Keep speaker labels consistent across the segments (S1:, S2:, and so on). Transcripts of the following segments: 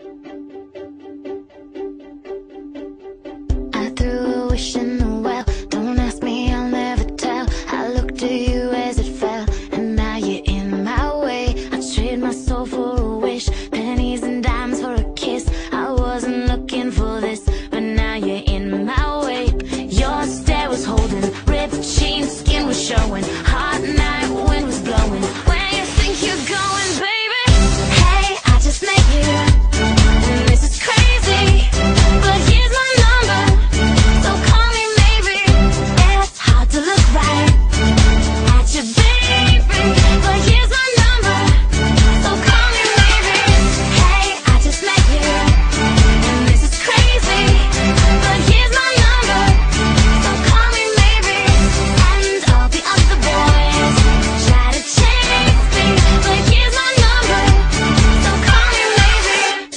S1: I threw a wish in the well. Don't ask me, I'll never tell. I looked at you as it fell, and now you're in my way. I trade my soul for a wish, pennies and dimes for a kiss. I wasn't looking for this, but now you're in my way. Your stare was holding, ripped jeans, skin was showing. Hot night, wind was blowing. Where you think you're going, baby? Hey, I just met you, and this is crazy, but here's my number, so call me maybe. It's hard to look right at you, baby, but here's my number, so call me maybe. Hey, I just met you, and this is crazy, but here's my number, so call me maybe. And all the other boys try to chase me, but here's my number, so call me maybe.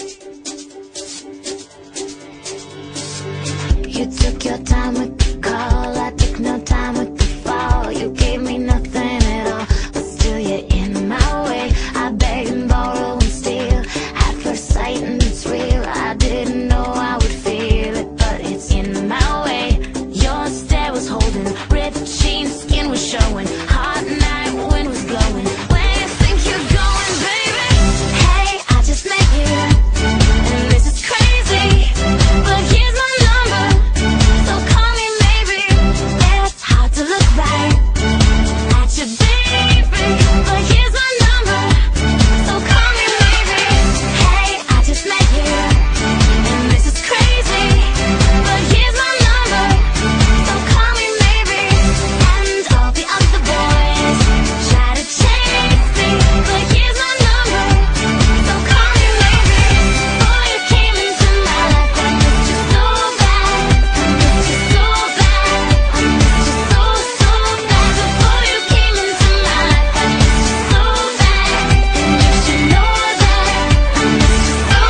S1: You took your time with the call, I took no time with the fall. You gave me nothing at all, but still you're in my way. I beg and borrow and steal at first sight, and it's real. I didn't know I would feel it, but it's in my way. Your stare was holding, ripped jeans, skin was showing. Hot night, wind was blowing. Where you think you're going, baby? Hey, I just met you, and this is crazy, but here's my number, so call me maybe. It's hard to look right at you, baby, but here's my number, so call me maybe. Hey, I just met you, and this is crazy, but here's my number, so call me maybe. And all the other boys try to chase me, but here's my number, so call me maybe. Before you came into my life, I missed you so bad, I missed you so bad, I missed you so, so bad. Before you came into my life, I missed you so bad, and you should know that I missed you so,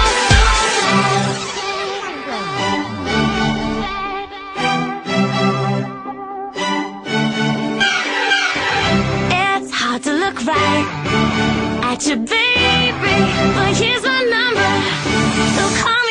S1: so bad. It's hard to look right at you, baby, but here's my number, so call